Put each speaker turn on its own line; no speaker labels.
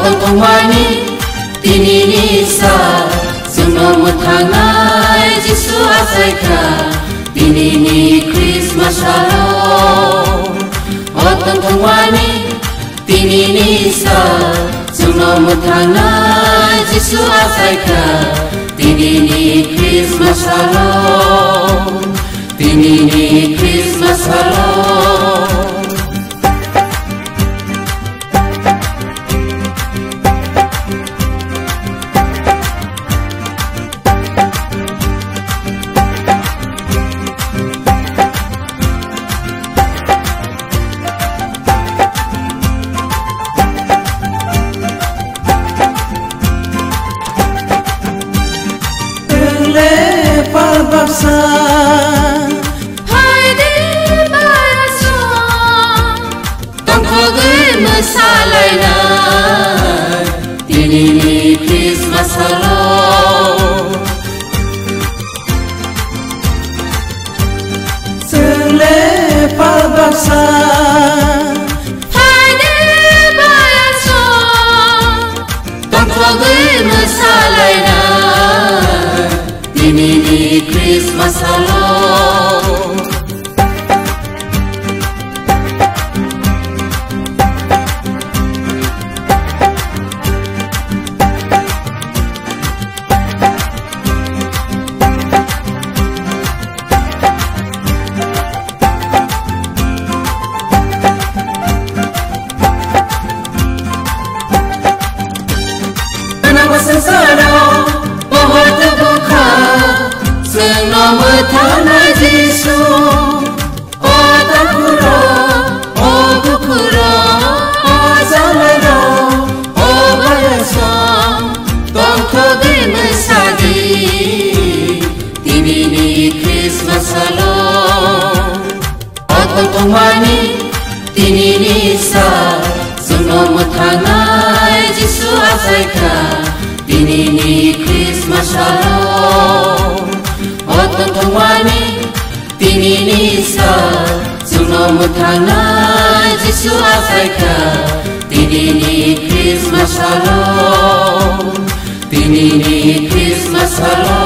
thongmani tinini sa जोंनो मोथांनाय जिसु आसायखा tinini Christmas shalom otong thongmani tinini sa जोंनो मोथांनाय जिसु आसायखा tinini Christmas shalom tinini Christmas shalom
Haydi bayasın
Tongkogay masalaynan Tinini Christmas shalom
Sele palbaksan
Haydi bayasın
Tongkogay masalaynan Tinini Christmas shalom Kenapa sengsara बहुत दुखा जोंनो मोथांनाय जिसु ओ दुखुरो ओ दुखुरो ओ जालायरो ओ बायसं तंखगै मोसागि tinini Christmas shalom otong thongmani tinini sa जोंनो मोथांनाय जिसु आसायखा tinini Christmas shalom otong thongmani tinini sa जोंनो मोथांनाय जिसु आसायखा tinini Christmas shalom tinini Christmas shalom